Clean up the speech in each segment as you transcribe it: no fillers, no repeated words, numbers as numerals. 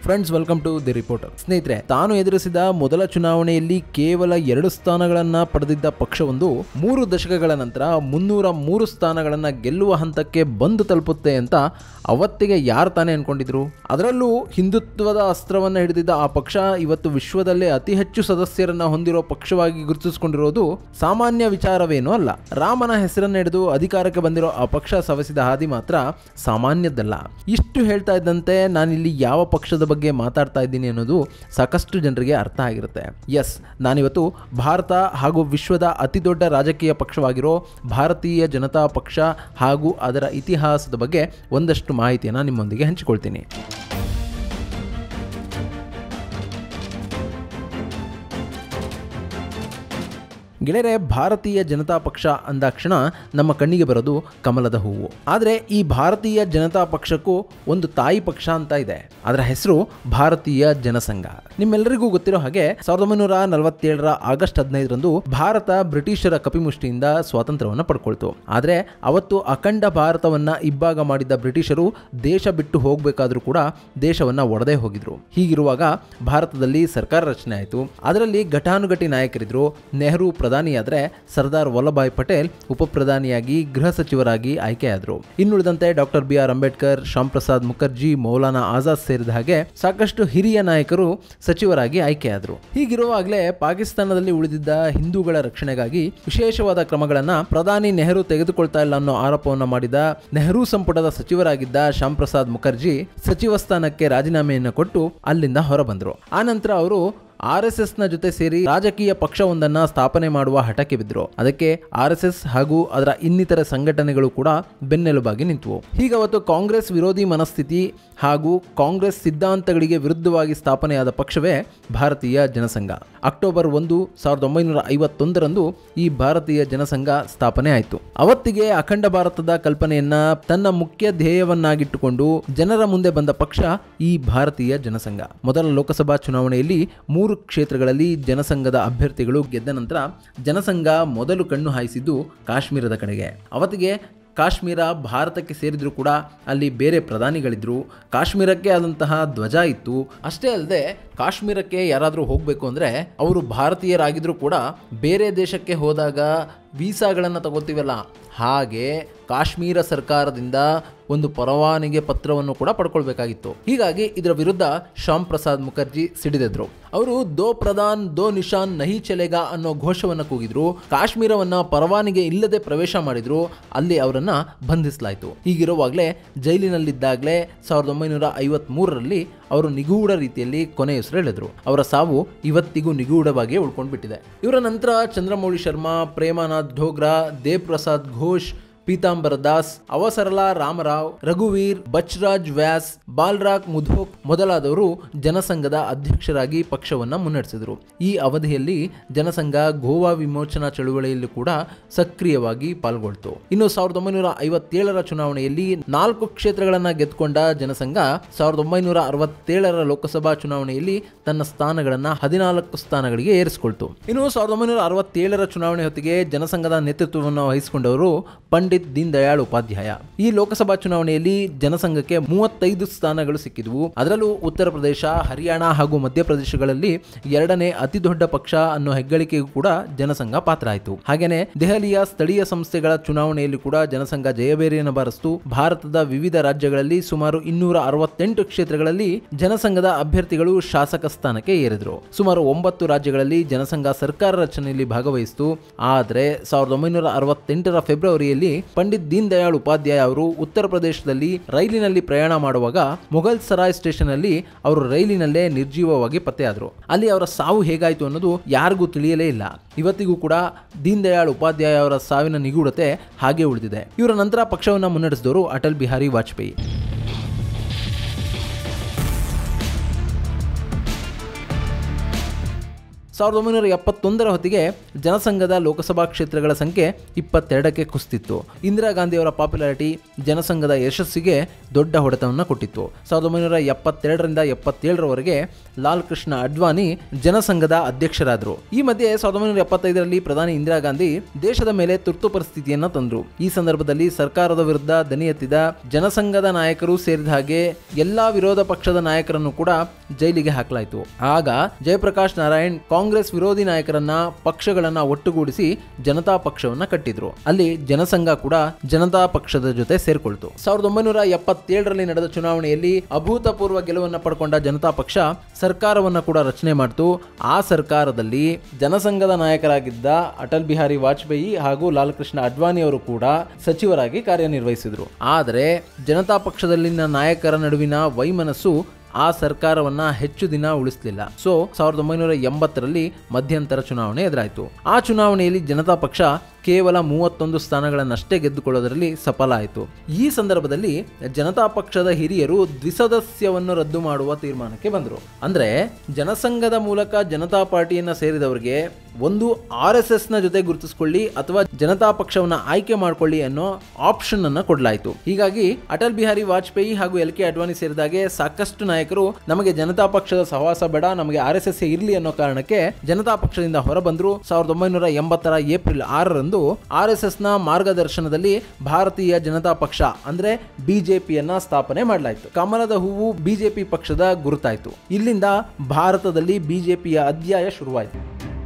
Friends, welcome to the reporter. ಸ್ನೇಹಿತರೆ, ತಾನು ಎದುರಿಸಿದ ಮೊದಲ ಚುನಾವಣೆಯಲ್ಲಿ ಕೇವಲ 2 ಸ್ಥಾನಗಳನ್ನ ಪಡೆದಿದ್ದ ಪಕ್ಷವೊಂದು 3 ದಶಕಗಳ ನಂತರ 303 ಸ್ಥಾನಗಳನ್ನ ಗೆಲ್ಲುವ ಹಂತಕ್ಕೆ ಬಂದು ತಲುಪುತ್ತೆ ಅಂತ ಅವತ್ತಿಗೆ ಯಾರು ತಾನೇ ಅನ್ಕೊಂಡಿದ್ರು? ಅದರಲ್ಲೂ ಹಿಂದುತ್ವದ ಅಸ್ತ್ರವನ್ನು ಹಿಡಿದಿದ್ದ ಆ ಪಕ್ಷ ಇವತ್ತು ವಿಶ್ವದಲ್ಲೇ ಅತಿ ಹೆಚ್ಚು ಸದಸ್ಯರನ್ನ ಹೊಂದಿರೋ ಪಕ್ಷವಾಗಿ ಗುರುತಿಸಿಕೊಂಡಿರೋದು ಸಾಮಾನ್ಯ ವಿಚಾರವೇನೂ ಅಲ್ಲ. ರಾಮನ ಹೆಸರನ್ನು ಹಿಡಿದು ಅಧಿಕಾರಕ್ಕೆ ಬಂದಿರೋ ಆ ಪಕ್ಷ ಸವಸಿದ ಹಾದಿ ಮಾತ್ರ ಸಾಮಾನ್ಯದ್ದಲ್ಲ. ಇಷ್ಟು ಹೇಳ್ತಾ ಇದ್ದಂತೆ ನಾನಿಲ್ಲಿ ಯಾವ ಪಕ್ಷದ ಬಗ್ಗೆ ಮಾತಾಡ್ತಾ ಇದ್ದೀನಿ ಅನ್ನೋದು ಸಾಕಷ್ಟು ಜನರಿಗೆ ಅರ್ಥ ಆಗಿರುತ್ತೆ. ಎಸ್, ನಾನಿವತ್ತು ಭಾರತ ಹಾಗೂ ವಿಶ್ವದ ಅತಿ ದೊಡ್ಡ ರಾಜಕೀಯ ಪಕ್ಷವಾಗಿರೋ ಭಾರತೀಯ ಜನತಾ ಪಕ್ಷ ಹಾಗೂ ಅದರ ಇತಿಹಾಸದ ಬಗ್ಗೆ ಒಂದಷ್ಟು ಮಾಹಿತಿಯನ್ನು ನಿಮ್ಮೊಂದಿಗೆ ಹಂಚಿಕೊಳ್ತೀನಿ. ಗೆಳೆಯರೆ, ಭಾರತೀಯ ಜನತಾ ಪಕ್ಷ ಅಂದಾಕ್ಷಣ ನಮ್ಮ ಕಣ್ಣಿಗೆ ಬರೋದು ಕಮಲದ ಹೂವು. ಆದರೆ ಈ ಭಾರತೀಯ ಜನತಾ ಪಕ್ಷಕ್ಕೂ ಒಂದು ತಾಯಿ ಪಕ್ಷ ಅಂತ ಇದೆ. ಅದರ ಹೆಸರು ಭಾರತೀಯ ಜನಸಂಘ. ನಿಮ್ಮೆಲ್ಲರಿಗೂ ಗೊತ್ತಿರೋ ಹಾಗೆ 1947ರ ಆಗಸ್ಟ್ 15ರಂದು ಭಾರತ ಬ್ರಿಟಿಷರ ಕಪಿಮುಷ್ಟಿಯಿಂದ ಸ್ವಾತಂತ್ರ್ಯವನ್ನು ಪಡ್ಕೊಳ್ತು. ಆದರೆ ಅವತ್ತು ಅಖಂಡ ಭಾರತವನ್ನ ಇಬ್ಬಾಗ ಮಾಡಿದ್ದ ಬ್ರಿಟಿಷರು ದೇಶ ಬಿಟ್ಟು ಹೋಗಬೇಕಾದ್ರೂ ಕೂಡ ದೇಶವನ್ನ ಒಡೆದೇ ಹೋಗಿದ್ರು. ಹೀಗಿರುವಾಗ ಭಾರತದಲ್ಲಿ ಸರ್ಕಾರ ರಚನೆ ಆಯಿತು. ಅದರಲ್ಲಿ ಘಟಾನುಘಟಿ ನಾಯಕರಿದ್ರು. ನೆಹರು ಪ್ರಧಾನಿಯಾದರೆ ಸರ್ದಾರ್ ವಲ್ಲಭಾಯ್ ಪಟೇಲ್ ಉಪಪ್ರಧಾನಿಯಾಗಿ ಗೃಹ ಸಚಿವರಾಗಿ ಆಯ್ಕೆಯಾದರು. ಇನ್ನುಳಿದಂತೆ doctor B R Ambedkar, Shyam Prasad Mukherjee, Maulana Azad ಸೇರಿದ ಹಾಗೆ ಸಾಕಷ್ಟು ಹಿರಿಯ ನಾಯಕರು ಸಚಿವರಾಗಿ ಆಯ್ಕೆಯಾದರು. ಹೀಗಿರುವಾಗಲೇ ಪಾಕಿಸ್ತಾನದಲ್ಲಿ ಉಳಿದಿದ್ದ ಹಿಂದೂಗಳ ರಕ್ಷಣೆಗಾಗಿ ವಿಶೇಷವಾದ ಕ್ರಮಗಳನ್ನು ಪ್ರಧಾನಿ ನೆಹರು ತೆಗೆದುಕೊಳ್ತಾ ಇಲ್ಲ ಅನ್ನೋ ಆರೋಪವನ್ನು ಮಾಡಿದ ನೆಹರು ಸಂಪುಟದ ಸಚಿವರಾಗಿದ್ದ ಶ್ಯಾಮ್ ಪ್ರಸಾದ್ ಮುಖರ್ಜಿ ಸಚಿವ ಸ್ಥಾನಕ್ಕೆ ರಾಜೀನಾಮೆಯನ್ನು ಕೊಟ್ಟು ಅಲ್ಲಿಂದ ಹೊರಬಂದರು. ಆನಂತರ ಅವರು RSSನ ಜೊತೆ ಸೇರಿ ರಾಜಕೀಯ ಪಕ್ಷವೊಂದನ್ನು ಸ್ಥಾಪನೆ ಮಾಡುವ ಹಠಕ್ಕೆ ಬಿದ್ದರು. ಅದಕ್ಕೆ RSS ಹಾಗೂ ಅದರ ಇನ್ನಿತರ ಸಂಘಟನೆಗಳು ಕೂಡ ಬೆನ್ನೆಲುಬಾಗಿ ನಿಂತವು. ಹೀಗವತ್ತು ಕಾಂಗ್ರೆಸ್ ವಿರೋಧಿ ಮನಸ್ಥಿತಿ ಹಾಗೂ ಕಾಂಗ್ರೆಸ್ ಸಿದ್ಧಾಂತಗಳಿಗೆ ವಿರುದ್ಧವಾಗಿ ಸ್ಥಾಪನೆಯಾದ ಪಕ್ಷವೇ ಭಾರತೀಯ ಜನಸಂಘ. ಅಕ್ಟೋಬರ್ 1, 1951ರಂದು ಈ ಭಾರತೀಯ ಜನಸಂಘ ಸ್ಥಾಪನೆ ಆಯಿತು. ಅವತ್ತಿಗೆ ಅಖಂಡ ಭಾರತದ ಕಲ್ಪನೆಯನ್ನ ತನ್ನ ಮುಖ್ಯ ಧ್ಯೇಯವನ್ನಾಗಿಟ್ಟುಕೊಂಡು ಜನರ ಮುಂದೆ ಬಂದ ಪಕ್ಷ ಈ ಭಾರತೀಯ ಜನಸಂಘ. ಮೊದಲ ಲೋಕಸಭಾ ಚುನಾವಣೆಯಲ್ಲಿ 3 ಕ್ಷೇತ್ರಗಳಲ್ಲಿ ಜನಸಂಘದ ಅಭ್ಯರ್ಥಿಗಳು ಗೆದ್ದ ನಂತರ ಜನಸಂಘ ಮೊದಲು ಕಣ್ಣು ಹಾಯಿಸಿದ್ದು ಕಾಶ್ಮೀರದ ಕಡೆಗೆ. ಅವತ್ತಿಗೆ ಕಾಶ್ಮೀರ ಭಾರತಕ್ಕೆ ಸೇರಿದ್ರು ಕೂಡ ಅಲ್ಲಿ ಬೇರೆ ಪ್ರಧಾನಿಗಳಿದ್ರು. ಕಾಶ್ಮೀರಕ್ಕೆ ಆದಂತಹ ಧ್ವಜ ಇತ್ತು. ಅಷ್ಟೇ ಅಲ್ಲದೆ ಕಾಶ್ಮೀರಕ್ಕೆ ಯಾರಾದರೂ ಹೋಗಬೇಕು ಅಂದರೆ ಅವರು ಭಾರತೀಯರಾಗಿದ್ದರೂ ಕೂಡ ಬೇರೆ ದೇಶಕ್ಕೆ ಹೋದಾಗ ವೀಸಾಗಳನ್ನು ತಗೋತೀವಲ್ಲ, ಹಾಗೆ ಕಾಶ್ಮೀರ ಸರ್ಕಾರದಿಂದ ಒಂದು ಪರವಾನಗಿ ಪತ್ರವನ್ನು ಕೂಡ ಪಡ್ಕೊಳ್ಬೇಕಾಗಿತ್ತು. ಹೀಗಾಗಿ ಇದರ ವಿರುದ್ಧ ಶ್ಯಾಮ್ ಪ್ರಸಾದ್ ಮುಖರ್ಜಿ ಸಿಡಿದೆದ್ರು. ಅವರು ದೋ ಪ್ರಧಾನ್ ದೋ ನಿಶಾನ್ ನಹಿ ಚಲೇಗಾ ಅನ್ನೋ ಘೋಷವನ್ನು ಕೂಗಿದ್ರು. ಕಾಶ್ಮೀರವನ್ನ ಪರವಾನಗಿ ಇಲ್ಲದೆ ಪ್ರವೇಶ ಮಾಡಿದ್ರು. ಅಲ್ಲಿ ಅವರನ್ನ ಬಂಧಿಸಲಾಯಿತು. ಹೀಗಿರುವಾಗಲೇ ಜೈಲಿನಲ್ಲಿದ್ದಾಗಲೇ 1953ರಲ್ಲಿ ಅವರು ನಿಗೂಢ ರೀತಿಯಲ್ಲಿ ಕೊನೆಯುಸಿರೆಳೆದ್ರು. ಅವರ ಸಾವು ಇವತ್ತಿಗೂ ನಿಗೂಢವಾಗಿ ಉಳ್ಕೊಂಡ್ಬಿಟ್ಟಿದೆ. ಇವರ ನಂತರ ಚಂದ್ರಮೌಳಿ ಶರ್ಮಾ, ಪ್ರೇಮಾನಾಥ್ ಢೋಗ್ರಾ, ದೇವ್ ಪ್ರಸಾದ್ ಘೋಷ್, ಪೀತಾಂಬರ ದಾಸ್, ಅವಸರಲಾ ರಾಮರಾವ್, ರಘುವೀರ್, ಬಚ್ರಾಜ್ ವ್ಯಾಸ್, ಬಾಲ್ರಾಕ್ ಮುಧೋಕ್ ಮೊದಲಾದವರು ಜನಸಂಘದ ಅಧ್ಯಕ್ಷರಾಗಿ ಪಕ್ಷವನ್ನು ಮುನ್ನಡೆಸಿದರು. ಈ ಅವಧಿಯಲ್ಲಿ ಜನಸಂಘ ಗೋವಾ ವಿಮೋಚನಾ ಚಳುವಳಿಯಲ್ಲಿ ಕೂಡ ಸಕ್ರಿಯವಾಗಿ ಪಾಲ್ಗೊಳ್ತು. ಇನ್ನು 1957ರ ಚುನಾವಣೆಯಲ್ಲಿ 4 ಕ್ಷೇತ್ರಗಳನ್ನು ಗೆದ್ದುಕೊಂಡ ಜನಸಂಘ 1967ರ ಲೋಕಸಭಾ ಚುನಾವಣೆಯಲ್ಲಿ ತನ್ನ ಸ್ಥಾನಗಳನ್ನು 14 ಸ್ಥಾನಗಳಿಗೆ ಏರಿಸಿಕೊಳ್ತು. ಇನ್ನು 1967ರ ಚುನಾವಣೆ ಹೊತ್ತಿಗೆ ಜನಸಂಘದ ನೇತೃತ್ವವನ್ನು ವಹಿಸಿಕೊಂಡವರು ಪಂಡಿತ್ ದೀನ್ ದಯಾಳ್ ಉಪಾಧ್ಯಾಯ. ಈ ಲೋಕಸಭಾ ಚುನಾವಣೆಯಲ್ಲಿ ಜನಸಂಘಕ್ಕೆ 35 ಸ್ಥಾನಗಳು ಸಿಕ್ಕಿದ್ವು. ಅದರಲ್ಲೂ ಉತ್ತರ ಪ್ರದೇಶ, ಹರಿಯಾಣ ಹಾಗೂ ಮಧ್ಯಪ್ರದೇಶಗಳಲ್ಲಿ 2ನೇ ಅತಿ ದೊಡ್ಡ ಪಕ್ಷ ಅನ್ನೋ ಹೆಗ್ಗಳಿಕೆಗೂ ಕೂಡ ಜನಸಂಘ ಪಾತ್ರ ಆಯಿತು. ಹಾಗೇನೆ ದೆಹಲಿಯ ಸ್ಥಳೀಯ ಸಂಸ್ಥೆಗಳ ಚುನಾವಣೆಯಲ್ಲಿ ಕೂಡ ಜನಸಂಘ ಜಯಬೇರಿಯನ್ನು ಬಾರಿಸಿತು. ಭಾರತದ ವಿವಿಧ ರಾಜ್ಯಗಳಲ್ಲಿ ಸುಮಾರು 268 ಕ್ಷೇತ್ರಗಳಲ್ಲಿ ಜನಸಂಘದ ಅಭ್ಯರ್ಥಿಗಳು ಶಾಸಕ ಸ್ಥಾನಕ್ಕೆ ಏರಿದ್ರು. ಸುಮಾರು 9 ರಾಜ್ಯಗಳಲ್ಲಿ ಜನಸಂಘ ಸರ್ಕಾರ ರಚನೆಯಲ್ಲಿ ಭಾಗವಹಿಸಿತು. ಆದರೆ 1968ರ ಫೆಬ್ರವರಿಯಲ್ಲಿ ಪಂಡಿತ್ ದೀನ್ ದಯಾಳ್ ಉಪಾಧ್ಯಾಯ ಅವರು ಉತ್ತರ ಪ್ರದೇಶದಲ್ಲಿ ರೈಲಿನಲ್ಲಿ ಪ್ರಯಾಣ ಮಾಡುವಾಗ ಮೊಘಲ್ ಸರಾಯ್ ಸ್ಟೇಷನ್ ಅಲ್ಲಿ ಅವರು ರೈಲಿನಲ್ಲೇ ನಿರ್ಜೀವವಾಗಿ ಪತ್ತೆಯಾದರು. ಅಲ್ಲಿ ಅವರ ಸಾವು ಹೇಗಾಯಿತು ಅನ್ನೋದು ಯಾರಿಗೂ ತಿಳಿಯಲೇ ಇಲ್ಲ. ಇವತ್ತಿಗೂ ಕೂಡ ದೀನ್ ದಯಾಳ್ ಉಪಾಧ್ಯಾಯ ಅವರ ಸಾವಿನ ನಿಗೂಢತೆ ಹಾಗೆ ಉಳಿದಿದೆ. ಇವರ ನಂತರ ಪಕ್ಷವನ್ನು ಮುನ್ನಡೆಸಿದವರು ಅಟಲ್ ಬಿಹಾರಿ ವಾಜಪೇಯಿ. 1971ರ ಹೊತ್ತಿಗೆ ಜನಸಂಘದ ಲೋಕಸಭಾ ಕ್ಷೇತ್ರಗಳ ಸಂಖ್ಯೆ 22ಕ್ಕೆ ಕುಸಿತಿತ್ತು. ಇಂದಿರಾ ಗಾಂಧಿಯವರ ಪಾಪ್ಯುಲಾರಿಟಿ ಜನಸಂಘದ ಯಶಸ್ಸಿಗೆ ದೊಡ್ಡ ಹೊಡೆತವನ್ನು ಕೊಟ್ಟಿತ್ತು. 1972ರಿಂದ 77ರವರೆಗೆ ಲಾಲ್ ಕೃಷ್ಣ ಅಡ್ವಾಣಿ ಜನಸಂಘದ ಅಧ್ಯಕ್ಷರಾದರು. ಈ ಮಧ್ಯೆ 1975ರಲ್ಲಿ ಪ್ರಧಾನಿ ಇಂದಿರಾ ಗಾಂಧಿ ದೇಶದ ಮೇಲೆ ತುರ್ತು ಪರಿಸ್ಥಿತಿಯನ್ನು ತಂದರು. ಈ ಸಂದರ್ಭದಲ್ಲಿ ಸರ್ಕಾರದ ವಿರುದ್ಧ ದನಿ ಎತ್ತಿದ ಜನಸಂಘದ ನಾಯಕರು ಸೇರಿದ ಹಾಗೆ ಎಲ್ಲಾ ವಿರೋಧ ಪಕ್ಷದ ನಾಯಕರನ್ನು ಕೂಡ ಜೈಲಿಗೆ ಹಾಕಲಾಯಿತು. ಆಗ ಜಯಪ್ರಕಾಶ್ ನಾರಾಯಣ್ ಕಾಂಗ್ರೆಸ್ ವಿರೋಧಿ ನಾಯಕರನ್ನ ಪಕ್ಷಗಳನ್ನ ಒಟ್ಟುಗೂಡಿಸಿ ಜನತಾ ಪಕ್ಷವನ್ನ ಕಟ್ಟಿದ್ರು. ಅಲ್ಲಿ ಜನಸಂಘ ಕೂಡ ಜನತಾ ಪಕ್ಷದ ಜೊತೆ ಸೇರ್ಕೊಳ್ತು. 1977ರಲ್ಲಿ ನಡೆದ ಚುನಾವಣೆಯಲ್ಲಿ ಅಭೂತಪೂರ್ವ ಗೆಲುವನ್ನು ಪಡ್ಕೊಂಡ ಜನತಾ ಪಕ್ಷ ಸರ್ಕಾರವನ್ನ ಕೂಡ ರಚನೆ ಮಾಡಿತು. ಆ ಸರ್ಕಾರದಲ್ಲಿ ಜನಸಂಘದ ನಾಯಕರಾಗಿದ್ದ ಅಟಲ್ ಬಿಹಾರಿ ವಾಜಪೇಯಿ ಹಾಗೂ ಲಾಲ್ ಕೃಷ್ಣ ಅಡ್ವಾಣಿ ಅವರು ಕೂಡ ಸಚಿವರಾಗಿ ಕಾರ್ಯನಿರ್ವಹಿಸಿದ್ರು. ಆದರೆ ಜನತಾ ಪಕ್ಷದಲ್ಲಿನ ನಾಯಕರ ನಡುವಿನ ವೈಮನಸ್ಸು ಆ ಸರ್ಕಾರವನ್ನ ಹೆಚ್ಚು ದಿನ ಉಳಿಸಲಿಲ್ಲ. 1980ರಲ್ಲಿ ಮಧ್ಯಂತರ ಚುನಾವಣೆ ಎದುರಾಯಿತು. ಆ ಚುನಾವಣೆಯಲ್ಲಿ ಜನತಾ ಪಕ್ಷ ಕೇವಲ 31 ಸ್ಥಾನಗಳನ್ನಷ್ಟೇ ಗೆದ್ದುಕೊಳ್ಳೋದರಲ್ಲಿ ಸಫಲ ಆಯಿತು. ಈ ಸಂದರ್ಭದಲ್ಲಿ ಜನತಾ ಪಕ್ಷದ ಹಿರಿಯರು ದ್ವಿಸದಸ್ಯವನ್ನು ರದ್ದು ಮಾಡುವ ತೀರ್ಮಾನಕ್ಕೆ ಬಂದರು. ಅಂದ್ರೆ ಜನಸಂಘದ ಮೂಲಕ ಜನತಾ ಪಾರ್ಟಿಯನ್ನ ಸೇರಿದವರಿಗೆ ಒಂದು RSS ನ ಜೊತೆ ಗುರುತಿಸಿಕೊಳ್ಳಿ ಅಥವಾ ಜನತಾ ಪಕ್ಷವನ್ನ ಆಯ್ಕೆ ಮಾಡಿಕೊಳ್ಳಿ ಅನ್ನೋ ಆಪ್ಷನ್ ಅನ್ನ ಕೊಡಲಾಯಿತು. ಹೀಗಾಗಿ ಅಟಲ್ ಬಿಹಾರಿ ವಾಜಪೇಯಿ ಹಾಗೂ LK ಅಡ್ವಾಣಿ ಸೇರಿದಾಗೆ ಸಾಕಷ್ಟು ನಾಯಕರು ನಮಗೆ ಜನತಾ ಪಕ್ಷದ ಸಹವಾಸ ಬೇಡ, ನಮಗೆ RSS ಇರಲಿ ಅನ್ನೋ ಕಾರಣಕ್ಕೆ ಜನತಾ ಪಕ್ಷದಿಂದ ಹೊರಬಂದರು. 1980ರ ಏಪ್ರಿಲ್ 6ರಂದು RSS ನ ಮಾರ್ಗದರ್ಶನದಲ್ಲಿ ಭಾರತೀಯ ಜನತಾ ಪಕ್ಷ ಅಂದ್ರೆ ಬಿಜೆಪಿಯನ್ನ ಸ್ಥಾಪನೆ ಮಾಡಲಾಯಿತು. ಕಮಲದ ಹೂವು ಬಿಜೆಪಿ ಪಕ್ಷದ ಗುರುತಾಯಿತು. ಇಲ್ಲಿಂದ ಭಾರತದಲ್ಲಿ ಬಿಜೆಪಿಯ ಅಧ್ಯಾಯ ಶುರುವಾಯಿತು.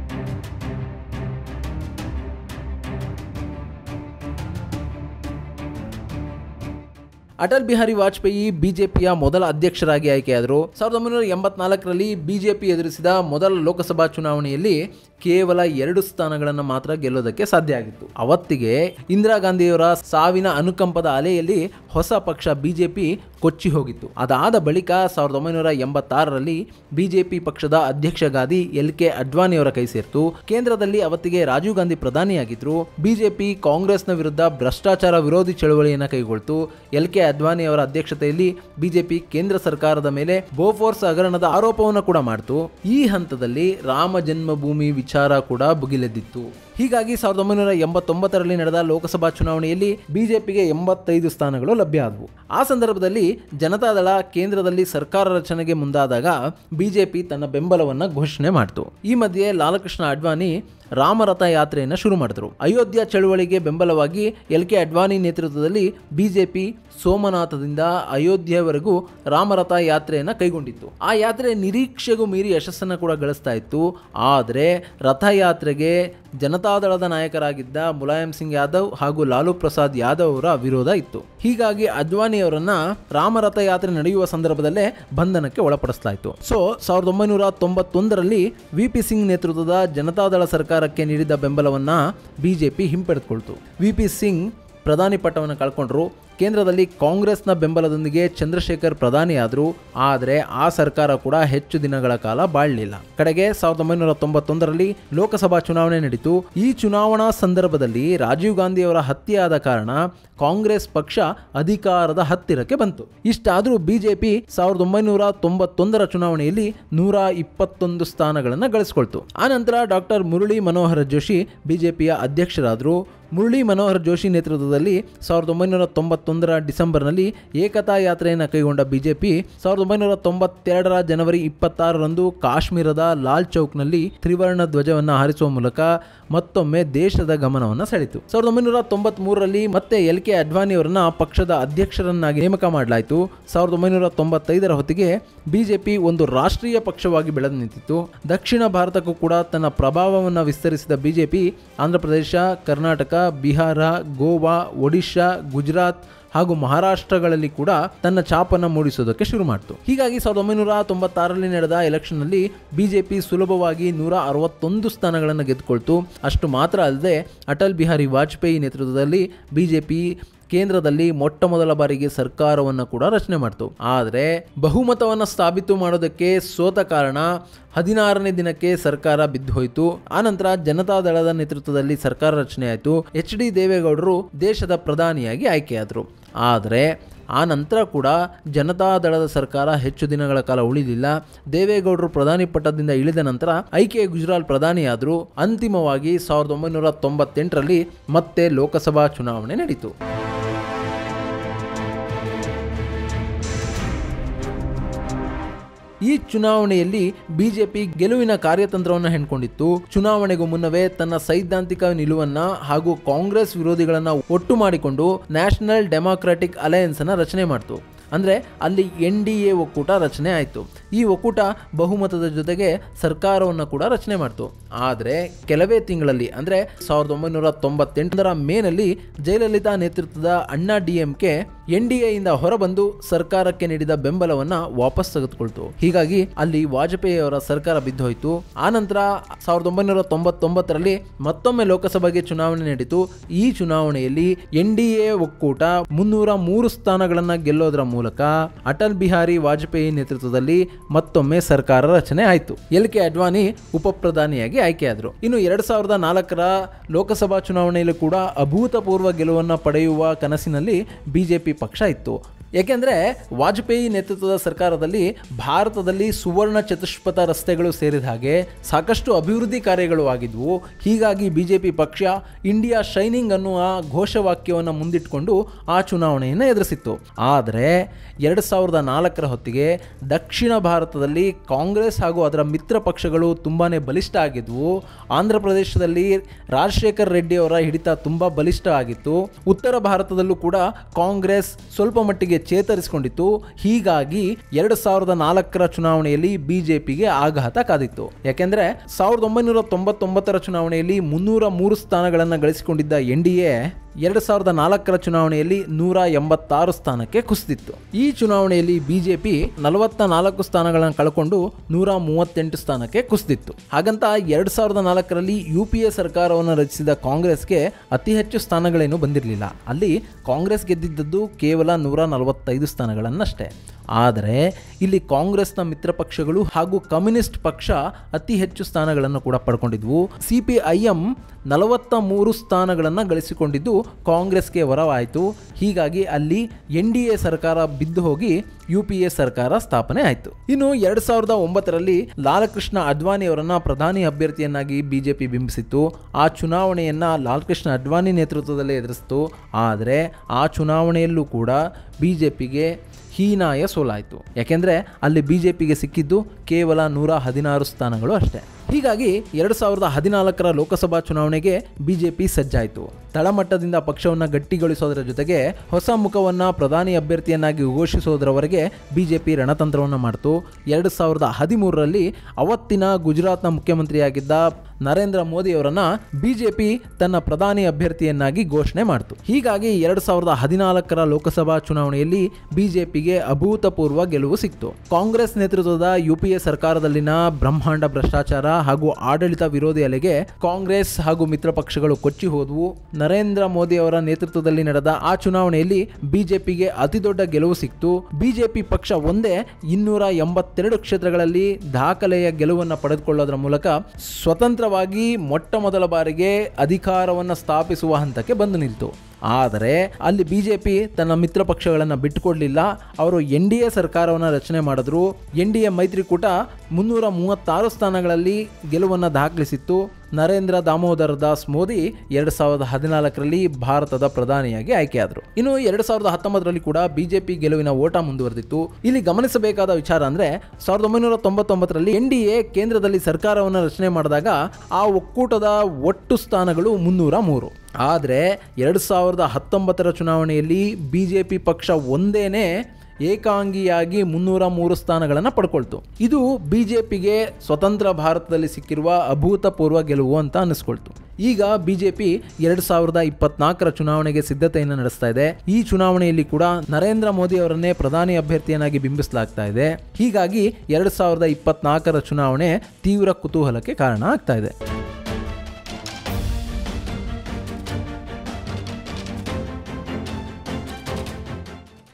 ಅಟಲ್ ಬಿಹಾರಿ ವಾಜಪೇಯಿ ಬಿಜೆಪಿಯ ಮೊದಲ ಅಧ್ಯಕ್ಷರಾಗಿ ಆಯ್ಕೆಯಾದರು. 1984ರಲ್ಲಿ ಬಿಜೆಪಿ ಎದುರಿಸಿದ ಮೊದಲ ಲೋಕಸಭಾ ಚುನಾವಣೆಯಲ್ಲಿ ಕೇವಲ 2 ಸ್ಥಾನಗಳನ್ನು ಮಾತ್ರ ಗೆಲ್ಲೋದಕ್ಕೆ ಸಾಧ್ಯ ಆಗಿತ್ತು. ಅವತ್ತಿಗೆ ಇಂದಿರಾ ಗಾಂಧಿಯವರ ಸಾವಿನ ಅನುಕಂಪದ ಅಲೆಯಲ್ಲಿ ಹೊಸ ಪಕ್ಷ ಬಿಜೆಪಿ ಕೊಚ್ಚಿ ಹೋಗಿತ್ತು. ಅದಾದ ಬಳಿಕ 1986ರಲ್ಲಿ ಬಿಜೆಪಿ ಪಕ್ಷದ ಅಧ್ಯಕ್ಷ ಗಾದಿ LK ಅಡ್ವಾಣಿಯವರ ಕೈ ಸೇರಿತು. ಕೇಂದ್ರದಲ್ಲಿ ಅವತ್ತಿಗೆ ರಾಜೀವ್ ಗಾಂಧಿ ಪ್ರಧಾನಿಯಾಗಿದ್ರು. ಬಿಜೆಪಿ ಕಾಂಗ್ರೆಸ್ನ ವಿರುದ್ಧ ಭ್ರಷ್ಟಾಚಾರ ವಿರೋಧಿ ಚಳವಳಿಯನ್ನು ಕೈಗೊಳ್ತು. LK ಅಡ್ವಾಣಿ ಅವರ ಅಧ್ಯಕ್ಷತೆಯಲ್ಲಿ ಬಿಜೆಪಿ ಕೇಂದ್ರ ಸರ್ಕಾರದ ಮೇಲೆ ಬೋಫೋರ್ಸ್ ಹಗರಣದ ಆರೋಪವನ್ನು ಕೂಡ ಮಾಡಿತು. ಈ ಹಂತದಲ್ಲಿ ರಾಮ ಜನ್ಮಭೂಮಿ ವಿಚಾರ ಕೂಡ ಭುಗಿಲೆದ್ದಿತ್ತು. ಹೀಗಾಗಿ 1989ರಲ್ಲಿ ನಡೆದ ಲೋಕಸಭಾ ಚುನಾವಣೆಯಲ್ಲಿ ಬಿಜೆಪಿಗೆ 85 ಸ್ಥಾನಗಳು ಲಭ್ಯ ಆದವು. ಆ ಸಂದರ್ಭದಲ್ಲಿ ಜನತಾದಳ ಕೇಂದ್ರದಲ್ಲಿ ಸರ್ಕಾರ ರಚನೆಗೆ ಮುಂದಾದಾಗ ಬಿಜೆಪಿ ತನ್ನ ಬೆಂಬಲವನ್ನು ಘೋಷಣೆ ಮಾಡಿತು. ಈ ಮಧ್ಯೆ ಲಾಲಕೃಷ್ಣ ಅಡ್ವಾಣಿ ರಾಮರಥ ಯಾತ್ರೆಯನ್ನು ಶುರು ಮಾಡಿದ್ರು. ಅಯೋಧ್ಯ ಚಳುವಳಿಗೆ ಬೆಂಬಲವಾಗಿ LK ಅಡ್ವಾಣಿ ನೇತೃತ್ವದಲ್ಲಿ ಬಿಜೆಪಿ ಸೋಮನಾಥದಿಂದ ಅಯೋಧ್ಯೆವರೆಗೂ ರಾಮರಥ ಯಾತ್ರೆಯನ್ನು ಕೈಗೊಂಡಿತ್ತು. ಆ ಯಾತ್ರೆ ನಿರೀಕ್ಷೆಗೂ ಮೀರಿ ಯಶಸ್ಸನ್ನು ಕೂಡ ಗಳಿಸ್ತಾ ಇತ್ತು. ಆದರೆ ರಥಯಾತ್ರೆಗೆ ಜನತಾದಳದ ನಾಯಕರಾಗಿದ್ದ ಮುಲಾಯಂ ಸಿಂಗ್ ಯಾದವ್ ಹಾಗೂ ಲಾಲು ಪ್ರಸಾದ್ ಯಾದವ್ ಅವರ ವಿರೋಧ ಇತ್ತು. ಹೀಗಾಗಿ ಅಡ್ವಾಣಿ ಅವರನ್ನ ರಾಮರಥ ಯಾತ್ರೆ ನಡೆಯುವ ಸಂದರ್ಭದಲ್ಲೇ ಬಂಧನಕ್ಕೆ ಒಳಪಡಿಸಲಾಯಿತು. 1991ರಲ್ಲಿ VP ಸಿಂಗ್ ನೇತೃತ್ವದ ಜನತಾದಳ ಸರ್ಕಾರಕ್ಕೆ ನೀಡಿದ ಬೆಂಬಲವನ್ನ ಬಿಜೆಪಿ ಹಿಂಪಡೆದುಕೊಳ್ತು. VP ಸಿಂಗ್ ಪ್ರಧಾನಿ ಪಟ್ಟವನ್ನು ಕಳ್ಕೊಂಡ್ರು. ಕೇಂದ್ರದಲ್ಲಿ ಕಾಂಗ್ರೆಸ್ನ ಬೆಂಬಲದೊಂದಿಗೆ ಚಂದ್ರಶೇಖರ್ ಪ್ರಧಾನಿಯಾದರು. ಆದರೆ ಆ ಸರ್ಕಾರ ಕೂಡ ಹೆಚ್ಚು ದಿನಗಳ ಕಾಲ ಬಾಳಲಿಲ್ಲ. ಕಡೆಗೆ 1991ರಲ್ಲಿ ಲೋಕಸಭಾ ಚುನಾವಣೆ ನಡೆಯಿತು. ಈ ಚುನಾವಣಾ ಸಂದರ್ಭದಲ್ಲಿ ರಾಜೀವ್ ಗಾಂಧಿ ಅವರ ಹತ್ಯೆಯಾದ ಕಾರಣ ಕಾಂಗ್ರೆಸ್ ಪಕ್ಷ ಅಧಿಕಾರದ ಹತ್ತಿರಕ್ಕೆ ಬಂತು. ಇಷ್ಟಾದರೂ ಬಿಜೆಪಿ 1991ರ ಚುನಾವಣೆಯಲ್ಲಿ 121 ಸ್ಥಾನಗಳನ್ನು ಗಳಿಸಿಕೊಳ್ತು. ಆನಂತರ ಡಾಕ್ಟರ್ ಮುರಳಿ ಮನೋಹರ್ ಜೋಶಿ ಬಿಜೆಪಿಯ ಅಧ್ಯಕ್ಷರಾದರು. ಮುರಳಿ ಮನೋಹರ್ ಜೋಶಿ ನೇತೃತ್ವದಲ್ಲಿ 1991ರ ಡಿಸೆಂಬರ್ನಲ್ಲಿ ಏಕತಾ ಯಾತ್ರೆಯನ್ನು ಕೈಗೊಂಡ ಬಿಜೆಪಿ 1992ರ ಜನವರಿ 26ರಂದು ಕಾಶ್ಮೀರದ ಲಾಲ್ ಚೌಕ್ನಲ್ಲಿ ತ್ರಿವರ್ಣ ಧ್ವಜವನ್ನು ಹಾರಿಸುವ ಮೂಲಕ ಮತ್ತೊಮ್ಮೆ ದೇಶದ ಗಮನವನ್ನು ಸೆಳೆಯಿತು. 1993ರಲ್ಲಿ ಮತ್ತೆ LK ಅಡ್ವಾಣಿ ಅವರನ್ನ ಪಕ್ಷದ ಅಧ್ಯಕ್ಷರನ್ನಾಗಿ ನೇಮಕ ಮಾಡಲಾಯಿತು. 1995ರ ಹೊತ್ತಿಗೆ ಬಿಜೆಪಿ ಒಂದು ರಾಷ್ಟ್ರೀಯ ಪಕ್ಷವಾಗಿ ಬೆಳೆದು ನಿಂತಿತ್ತು. ದಕ್ಷಿಣ ಭಾರತಕ್ಕೂ ಕೂಡ ತನ್ನ ಪ್ರಭಾವವನ್ನು ವಿಸ್ತರಿಸಿದ ಬಿಜೆಪಿ ಆಂಧ್ರಪ್ರದೇಶ, ಕರ್ನಾಟಕ, ಬಿಹಾರ, ಗೋವಾ, ಒಡಿಶಾ, ಗುಜರಾತ್ ಹಾಗೂ ಮಹಾರಾಷ್ಟ್ರಗಳಲ್ಲಿ ಕೂಡ ತನ್ನ ಛಾಪನ್ನು ಮೂಡಿಸೋದಕ್ಕೆ ಶುರು ಮಾಡಿತು. ಹೀಗಾಗಿ 1996ರಲ್ಲಿ ನಡೆದ ಎಲೆಕ್ಷನ್ನಲ್ಲಿ ಬಿಜೆಪಿ ಸುಲಭವಾಗಿ 161 ಸ್ಥಾನಗಳನ್ನು ಗೆದ್ದುಕೊಳ್ತು. ಅಷ್ಟು ಮಾತ್ರ ಅಲ್ಲದೆ ಅಟಲ್ ಬಿಹಾರಿ ವಾಜಪೇಯಿ ನೇತೃತ್ವದಲ್ಲಿ ಬಿಜೆಪಿ ಕೇಂದ್ರದಲ್ಲಿ ಮೊಟ್ಟ ಮೊದಲ ಬಾರಿಗೆ ಸರ್ಕಾರವನ್ನು ಕೂಡ ರಚನೆ ಮಾಡಿತು. ಆದರೆ ಬಹುಮತವನ್ನು ಸ್ಥಾಪಿತು ಮಾಡೋದಕ್ಕೆ ಸೋತ ಕಾರಣ 16ನೇ ದಿನಕ್ಕೆ ಸರ್ಕಾರ ಬಿದ್ದು ಹೋಯಿತು. ಆನಂತರ ಜನತಾದಳದ ನೇತೃತ್ವದಲ್ಲಿ ಸರ್ಕಾರ ರಚನೆ ಆಯಿತು. HD ದೇವೇಗೌಡರು ದೇಶದ ಪ್ರಧಾನಿಯಾಗಿ ಆಯ್ಕೆಯಾದರು. ಆದರೆ ಆ ನಂತರ ಕೂಡ ಜನತಾದಳದ ಸರ್ಕಾರ ಹೆಚ್ಚು ದಿನಗಳ ಕಾಲ ಉಳಿದಿಲ್ಲ. ದೇವೇಗೌಡರು ಪ್ರಧಾನಿ ಪಟ್ಟದಿಂದ ಇಳಿದ ನಂತರ ಐಕೆ ಗುಜರಾಲ್ ಪ್ರಧಾನಿಯಾದರು. ಅಂತಿಮವಾಗಿ 1998ರಲ್ಲಿ ಮತ್ತೆ ಲೋಕಸಭಾ ಚುನಾವಣೆ ನಡೆಯಿತು. ಈ ಚುನಾವಣೆಯಲ್ಲಿ ಬಿಜೆಪಿ ಗೆಲುವಿನ ಕಾರ್ಯತಂತ್ರವನ್ನು ಹೆಣ್ಕೊಂಡಿತ್ತು. ಚುನಾವಣೆಗೂ ಮುನ್ನವೇ ತನ್ನ ಸೈದ್ಧಾಂತಿಕ ನಿಲುವನ್ನ ಹಾಗೂ ಕಾಂಗ್ರೆಸ್ ವಿರೋಧಿಗಳನ್ನ ಒಟ್ಟು ಮಾಡಿಕೊಂಡು ನ್ಯಾಷನಲ್ ಡೆಮಾಕ್ರಾಟಿಕ್ ಅಲಯನ್ಸ್ ಅನ್ನ ರಚನೆ ಮಾಡಿತು. ಅಂದರೆ ಅಲ್ಲಿ NDA ಒಕ್ಕೂಟ ರಚನೆ ಆಯಿತು. ಈ ಒಕ್ಕೂಟ ಬಹುಮತದ ಜೊತೆಗೆ ಸರ್ಕಾರವನ್ನು ಕೂಡ ರಚನೆ ಮಾಡಿತು. ಆದರೆ ಕೆಲವೇ ತಿಂಗಳಲ್ಲಿ ಅಂದರೆ 1998ರ ಮೇನಲ್ಲಿ ಜಯಲಲಿತಾ ನೇತೃತ್ವದ ಅಣ್ಣಾ DMK NDAಯಿಂದ ಹೊರಬಂದು ಸರ್ಕಾರಕ್ಕೆ ನೀಡಿದ ಬೆಂಬಲವನ್ನು ವಾಪಸ್ ತೆಗೆದುಕೊಳ್ತು. ಹೀಗಾಗಿ ಅಲ್ಲಿ ವಾಜಪೇಯಿ ಅವರ ಸರ್ಕಾರ ಬಿದ್ದೋಯ್ತು. ಆನಂತರ 1999ರಲ್ಲಿ ಮತ್ತೊಮ್ಮೆ ಲೋಕಸಭೆಗೆ ಚುನಾವಣೆ ನಡೆಯಿತು. ಈ ಚುನಾವಣೆಯಲ್ಲಿ NDA ಒಕ್ಕೂಟ 303 ಸ್ಥಾನಗಳನ್ನು ಗೆಲ್ಲೋದ್ರ ಮೂಲಕ ಅಟಲ್ ಬಿಹಾರಿ ವಾಜಪೇಯಿ ನೇತೃತ್ವದಲ್ಲಿ ಮತ್ತೊಮ್ಮೆ ಸರ್ಕಾರ ರಚನೆ ಆಯಿತು. LK ಅಡ್ವಾಣಿ ಉಪ ಪ್ರಧಾನಿಯಾಗಿ ಆಯ್ಕೆಯಾದರು. ಇನ್ನು 2004ರ ಲೋಕಸಭಾ ಚುನಾವಣೆಯಲ್ಲಿ ಕೂಡ ಅಭೂತಪೂರ್ವ ಗೆಲುವನ್ನು ಪಡೆಯುವ ಕನಸಿನಲ್ಲಿ ಬಿಜೆಪಿ ಪಕ್ಷ ಇತ್ತು. ಏಕೆಂದರೆ ವಾಜಪೇಯಿ ನೇತೃತ್ವದ ಸರ್ಕಾರದಲ್ಲಿ ಭಾರತದಲ್ಲಿ ಸುವರ್ಣ ಚತುಷ್ಪಥ ರಸ್ತೆಗಳು ಸೇರಿದ ಹಾಗೆ ಸಾಕಷ್ಟು ಅಭಿವೃದ್ಧಿ ಕಾರ್ಯಗಳು ಆಗಿದ್ವು. ಹೀಗಾಗಿ ಬಿಜೆಪಿ ಪಕ್ಷ ಇಂಡಿಯಾ ಶೈನಿಂಗ್ ಅನ್ನುವ ಘೋಷವಾಕ್ಯವನ್ನು ಮುಂದಿಟ್ಟುಕೊಂಡು ಆ ಚುನಾವಣೆಯನ್ನು ಎದುರಿಸಿತ್ತು. ಆದರೆ 2004ರ ಹೊತ್ತಿಗೆ ದಕ್ಷಿಣ ಭಾರತದಲ್ಲಿ ಕಾಂಗ್ರೆಸ್ ಹಾಗೂ ಅದರ ಮಿತ್ರ ಪಕ್ಷಗಳು ತುಂಬಾ ಬಲಿಷ್ಠ ಆಗಿದ್ವು. ಆಂಧ್ರ ಪ್ರದೇಶದಲ್ಲಿ ರಾಜಶೇಖರ್ ರೆಡ್ಡಿ ಅವರ ಹಿಡಿತ ತುಂಬ ಬಲಿಷ್ಠ ಆಗಿತ್ತು. ಉತ್ತರ ಭಾರತದಲ್ಲೂ ಕೂಡ ಕಾಂಗ್ರೆಸ್ ಸ್ವಲ್ಪ ಮಟ್ಟಿಗೆ ಚೇತರಿಸಿಕೊಂಡಿತ್ತು. ಹೀಗಾಗಿ 2004ರ ಚುನಾವಣೆಯಲ್ಲಿ ಬಿಜೆಪಿಗೆ ಆಘಾತ ಕಾದಿತ್ತು. ಯಾಕೆಂದ್ರೆ 1999ರ ಚುನಾವಣೆಯಲ್ಲಿ 303 ಸ್ಥಾನಗಳನ್ನು ಗಳಿಸಿಕೊಂಡಿದ್ದ NDA 2004ರ ಚುನಾವಣೆಯಲ್ಲಿ 186 ಸ್ಥಾನಕ್ಕೆ ಕುಸಿದಿತ್ತು. ಈ ಚುನಾವಣೆಯಲ್ಲಿ ಬಿಜೆಪಿ 44 ಸ್ಥಾನಗಳನ್ನು ಕಳ್ಕೊಂಡು 138 ಸ್ಥಾನಕ್ಕೆ ಕುಸಿದಿತ್ತು. ಹಾಗಂತ 2004ರಲ್ಲಿ UPA ಸರ್ಕಾರವನ್ನು ರಚಿಸಿದ ಕಾಂಗ್ರೆಸ್ಗೆ ಅತಿ ಹೆಚ್ಚು ಸ್ಥಾನಗಳೇನು ಬಂದಿರಲಿಲ್ಲ. ಅಲ್ಲಿ ಕಾಂಗ್ರೆಸ್ ಗೆದ್ದಿದ್ದದ್ದು ಕೇವಲ 145 ಸ್ಥಾನಗಳನ್ನಷ್ಟೇ. ಆದರೆ ಇಲ್ಲಿ ಕಾಂಗ್ರೆಸ್ನ ಮಿತ್ರ ಪಕ್ಷಗಳು ಹಾಗೂ ಕಮ್ಯುನಿಸ್ಟ್ ಪಕ್ಷ ಅತಿ ಹೆಚ್ಚು ಸ್ಥಾನಗಳನ್ನು ಕೂಡ ಪಡ್ಕೊಂಡಿದ್ವು. CPIM 43 ಸ್ಥಾನಗಳನ್ನು ಗಳಿಸಿಕೊಂಡಿದ್ದು ಕಾಂಗ್ರೆಸ್ಗೆ ವರವಾಯಿತು. ಹೀಗಾಗಿ ಅಲ್ಲಿ NDA ಸರ್ಕಾರ ಬಿದ್ದು ಹೋಗಿ UPA ಸರ್ಕಾರ ಸ್ಥಾಪನೆ ಆಯಿತು. ಇನ್ನು 2009ರಲ್ಲಿ ಲಾಲಕೃಷ್ಣ ಅಡ್ವಾಣಿ ಅವರನ್ನ ಪ್ರಧಾನಿ ಅಭ್ಯರ್ಥಿಯನ್ನಾಗಿ ಬಿಜೆಪಿ ಬಿಂಬಿಸಿತ್ತು. ಆ ಚುನಾವಣೆಯನ್ನ ಲಾಲಕೃಷ್ಣ ಅಡ್ವಾಣಿ ನೇತೃತ್ವದಲ್ಲೇ ಎದುರಿಸಿತು. ಆದರೆ ಆ ಚುನಾವಣೆಯಲ್ಲೂ ಕೂಡ ಬಿಜೆಪಿಗೆ ಹೀನಾಯ ಸೋಲಾಯಿತು. ಯಾಕೆಂದರೆ ಅಲ್ಲಿ ಬಿಜೆಪಿಗೆ ಸಿಕ್ಕಿದ್ದು ಕೇವಲ 116 ಸ್ಥಾನಗಳು ಅಷ್ಟೇ. ಹೀಗಾಗಿ 2014ರ ಲೋಕಸಭಾ ಚುನಾವಣೆಗೆ ಬಿಜೆಪಿ ಸಜ್ಜಾಯಿತು. ತಳಮಟ್ಟದಿಂದ ಪಕ್ಷವನ್ನು ಗಟ್ಟಿಗೊಳಿಸೋದರ ಜೊತೆಗೆ ಹೊಸ ಮುಖವನ್ನು ಪ್ರಧಾನಿ ಅಭ್ಯರ್ಥಿಯನ್ನಾಗಿ ಘೋಷಿಸೋದರವರೆಗೆ ಬಿಜೆಪಿ ರಣತಂತ್ರವನ್ನು ಮಾಡಿತು. 2013ರಲ್ಲಿ ಅವತ್ತಿನ ಗುಜರಾತ್ನ ಮುಖ್ಯಮಂತ್ರಿಯಾಗಿದ್ದ ನರೇಂದ್ರ ಮೋದಿ ಅವರನ್ನ ಬಿಜೆಪಿ ತನ್ನ ಪ್ರಧಾನಿ ಅಭ್ಯರ್ಥಿಯನ್ನಾಗಿ ಘೋಷಣೆ ಮಾಡಿತು. ಹೀಗಾಗಿ 2014ರ ಲೋಕಸಭಾ ಚುನಾವಣೆಯಲ್ಲಿ ಬಿಜೆಪಿಗೆ ಅಭೂತಪೂರ್ವ ಗೆಲುವು ಸಿಕ್ತು. ಕಾಂಗ್ರೆಸ್ ನೇತೃತ್ವದ UPA ಸರ್ಕಾರದಲ್ಲಿನ ಬ್ರಹ್ಮಾಂಡ ಭ್ರಷ್ಟಾಚಾರ ಹಾಗೂ ಆಡಳಿತ ವಿರೋಧಿ ಅಲೆಗೆ ಕಾಂಗ್ರೆಸ್ ಹಾಗೂ ಮಿತ್ರ ಪಕ್ಷಗಳು ಕೊಚ್ಚಿ ಹೋದವು. ನರೇಂದ್ರ ಮೋದಿ ಅವರ ನೇತೃತ್ವದಲ್ಲಿ ನಡೆದ ಆ ಚುನಾವಣೆಯಲ್ಲಿ ಬಿಜೆಪಿಗೆ ಅತಿ ದೊಡ್ಡ ಗೆಲುವು ಸಿಕ್ತು. ಬಿಜೆಪಿ ಪಕ್ಷ ಒಂದೇ 282 ಕ್ಷೇತ್ರಗಳಲ್ಲಿ ದಾಖಲೆಯ ಗೆಲುವನ್ನು ಪಡೆದುಕೊಳ್ಳೋದರ ಮೂಲಕ ಸ್ವತಂತ್ರವಾಗಿ ಮೊಟ್ಟ ಮೊದಲ ಬಾರಿಗೆ ಅಧಿಕಾರವನ್ನು ಸ್ಥಾಪಿಸುವ ಹಂತಕ್ಕೆ ಬಂದು ನಿಲ್ತು. ಆದರೆ ಅಲ್ಲಿ ಬಿಜೆಪಿ ತನ್ನ ಮಿತ್ರ ಪಕ್ಷಗಳನ್ನು ಬಿಟ್ಟುಕೊಡಲಿಲ್ಲ. ಅವರು NDA ಸರ್ಕಾರವನ್ನು ರಚನೆ ಮಾಡಿದ್ರು. NDA ಮೈತ್ರಿಕೂಟ 336 ಸ್ಥಾನಗಳಲ್ಲಿ ಗೆಲುವನ್ನು ದಾಖಲಿಸಿತ್ತು. ನರೇಂದ್ರ ದಾಮೋದರ್ ದಾಸ್ ಮೋದಿ 2014ರಲ್ಲಿ ಭಾರತದ ಪ್ರಧಾನಿಯಾಗಿ ಆಯ್ಕೆಯಾದರು. ಇನ್ನು 2019ರಲ್ಲಿ ಕೂಡ ಬಿಜೆಪಿ ಗೆಲುವಿನ ಓಟ ಮುಂದುವರೆದಿತ್ತು. ಇಲ್ಲಿ ಗಮನಿಸಬೇಕಾದ ವಿಚಾರ ಅಂದರೆ 1999ರಲ್ಲಿ NDA ಕೇಂದ್ರದಲ್ಲಿ ಸರ್ಕಾರವನ್ನು ರಚನೆ ಮಾಡಿದಾಗ ಆ ಒಕ್ಕೂಟದ ಒಟ್ಟು ಸ್ಥಾನಗಳು 303. ಆದರೆ 2019ರ ಚುನಾವಣೆಯಲ್ಲಿ ಬಿಜೆಪಿ ಪಕ್ಷ ಒಂದೇನೆ ಏಕಾಂಗಿಯಾಗಿ 303 ಸ್ಥಾನಗಳನ್ನು ಪಡ್ಕೊಳ್ತು. ಇದು ಬಿಜೆಪಿಗೆ ಸ್ವತಂತ್ರ ಭಾರತದಲ್ಲಿ ಸಿಕ್ಕಿರುವ ಅಭೂತಪೂರ್ವ ಗೆಲುವು ಅಂತ ಅನ್ನಿಸ್ಕೊಳ್ತು. ಈಗ ಬಿಜೆಪಿ 2024ರ ಚುನಾವಣೆಗೆ ಸಿದ್ಧತೆಯನ್ನು ನಡೆಸ್ತಾ ಇದೆ. ಈ ಚುನಾವಣೆಯಲ್ಲಿ ಕೂಡ ನರೇಂದ್ರ ಮೋದಿ ಅವರನ್ನೇ ಪ್ರಧಾನಿ ಅಭ್ಯರ್ಥಿಯನ್ನಾಗಿ ಬಿಂಬಿಸಲಾಗ್ತಾ ಇದೆ. ಹೀಗಾಗಿ 2024ರ ಚುನಾವಣೆ ತೀವ್ರ ಕುತೂಹಲಕ್ಕೆ ಕಾರಣ ಆಗ್ತಾ ಇದೆ.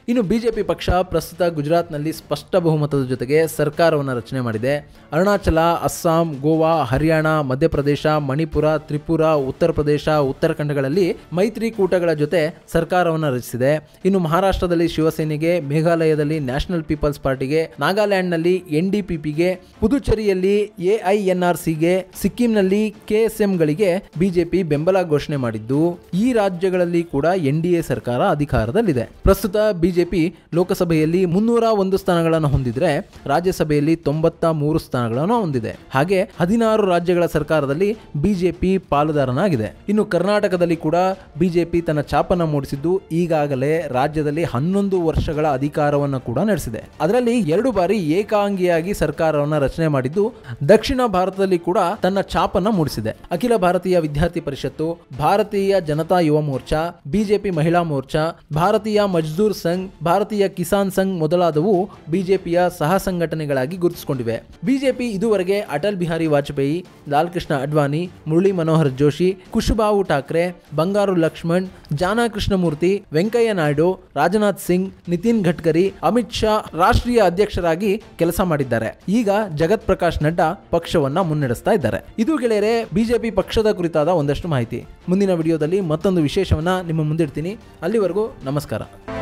ಇನ್ನು ಬಿಜೆಪಿ ಪಕ್ಷ ಪ್ರಸ್ತುತ ಗುಜರಾತ್ನಲ್ಲಿ ಸ್ಪಷ್ಟ ಬಹುಮತದ ಜೊತೆಗೆ ಸರ್ಕಾರವನ್ನು ರಚನೆ ಮಾಡಿದೆ. ಅರುಣಾಚಲ, ಅಸ್ಸಾಂ, ಗೋವಾ, ಹರಿಯಾಣ, ಮಧ್ಯಪ್ರದೇಶ, ಮಣಿಪುರ, ತ್ರಿಪುರ, ಉತ್ತರ ಪ್ರದೇಶ, ಉತ್ತರಾಖಂಡಗಳಲ್ಲಿ ಮೈತ್ರಿಕೂಟಗಳ ಜೊತೆ ಸರ್ಕಾರವನ್ನು ರಚಿಸಿದೆ. ಇನ್ನು ಮಹಾರಾಷ್ಟ್ರದಲ್ಲಿ ಶಿವಸೇನೆಗೆ, ಮೇಘಾಲಯದಲ್ಲಿ ನ್ಯಾಷನಲ್ ಪೀಪಲ್ಸ್ ಪಾರ್ಟಿಗೆ, ನಾಗಾಲ್ಯಾಂಡ್ನಲ್ಲಿ NDPPಗೆ, ಪುದುಚೇರಿಯಲ್ಲಿ AINRCಗೆ, ಸಿಕ್ಕಿಂನಲ್ಲಿ KSMಗಳಿಗೆ ಬಿಜೆಪಿ ಬೆಂಬಲ ಘೋಷಣೆ ಮಾಡಿದ್ದು ಈ ರಾಜ್ಯಗಳಲ್ಲಿ ಕೂಡ NDA ಸರ್ಕಾರ ಅಧಿಕಾರದಲ್ಲಿದೆ. ಪ್ರಸ್ತುತ ಬಿಜೆಪಿ ಲೋಕಸಭೆಯಲ್ಲಿ 301 ಸ್ಥಾನಗಳನ್ನು ಹೊಂದಿದ್ರೆ ರಾಜ್ಯಸಭೆಯಲ್ಲಿ 93 ಸ್ಥಾನಗಳನ್ನು ಹೊಂದಿದೆ. ಹಾಗೆ 16 ರಾಜ್ಯಗಳ ಸರ್ಕಾರದಲ್ಲಿ ಬಿಜೆಪಿ ಪಾಲುದಾರನಾಗಿದೆ. ಇನ್ನು ಕರ್ನಾಟಕದಲ್ಲಿ ಕೂಡ ಬಿಜೆಪಿ ತನ್ನ ಛಾಪನ್ನು ಮೂಡಿಸಿದ್ದು ಈಗಾಗಲೇ ರಾಜ್ಯದಲ್ಲಿ 11 ವರ್ಷಗಳ ಅಧಿಕಾರವನ್ನು ಕೂಡ ನಡೆಸಿದೆ. ಅದರಲ್ಲಿ 2 ಬಾರಿ ಏಕಾಂಗಿಯಾಗಿ ಸರ್ಕಾರವನ್ನು ರಚನೆ ಮಾಡಿದ್ದು ದಕ್ಷಿಣ ಭಾರತದಲ್ಲಿ ಕೂಡ ತನ್ನ ಛಾಪನ್ನು ಮೂಡಿಸಿದೆ. ಅಖಿಲ ಭಾರತೀಯ ವಿದ್ಯಾರ್ಥಿ ಪರಿಷತ್ತು, ಭಾರತೀಯ ಜನತಾ ಯುವ ಮೋರ್ಚಾ, ಬಿಜೆಪಿ ಮಹಿಳಾ ಮೋರ್ಚಾ, ಭಾರತೀಯ ಮಜ್ದೂರ್ ಸಂಘ್, ಭಾರತೀಯ ಕಿಸಾನ್ ಸಂಘ್ ಮೊದಲಾದವು ಬಿಜೆಪಿಯ ಸಹ ಸಂಘಟನೆಗಳಾಗಿ ಗುರುತಿಸಿಕೊಂಡಿವೆ. ಬಿಜೆಪಿ ಇದುವರೆಗೆ ಅಟಲ್ ಬಿಹಾರಿ ವಾಜಪೇಯಿ, ಲಾಲ್ ಕೃಷ್ಣ ಅಡ್ವಾಣಿ, ಮುರಳಿ ಮನೋಹರ್ ಜೋಶಿ, ಕುಶಬಾವು ಠಾಕ್ರೆ, ಬಂಗಾರು ಲಕ್ಷ್ಮಣ್, ಜಾನಾ ಕೃಷ್ಣಮೂರ್ತಿ, ವೆಂಕಯ್ಯ ನಾಯ್ಡು, ರಾಜನಾಥ್ ಸಿಂಗ್, ನಿತಿನ್ ಗಡ್ಕರಿ, ಅಮಿತ್ ಶಾ ರಾಷ್ಟ್ರೀಯ ಅಧ್ಯಕ್ಷರಾಗಿ ಕೆಲಸ ಮಾಡಿದ್ದಾರೆ. ಈಗ ಜಗತ್ ಪ್ರಕಾಶ್ ನಡ್ಡಾ ಪಕ್ಷವನ್ನ ಮುನ್ನಡೆಸ್ತಾ ಇದ್ದಾರೆ. ಇದು ಗೆಳೆಯರೆ ಬಿಜೆಪಿ ಪಕ್ಷದ ಕುರಿತಾದ ಒಂದಷ್ಟು ಮಾಹಿತಿ. ಮುಂದಿನ ವಿಡಿಯೋದಲ್ಲಿ ಮತ್ತೊಂದು ವಿಶೇಷವನ್ನ ನಿಮ್ಮ ಮುಂದಿಡ್ತೀನಿ. ಅಲ್ಲಿವರೆಗೂ ನಮಸ್ಕಾರ.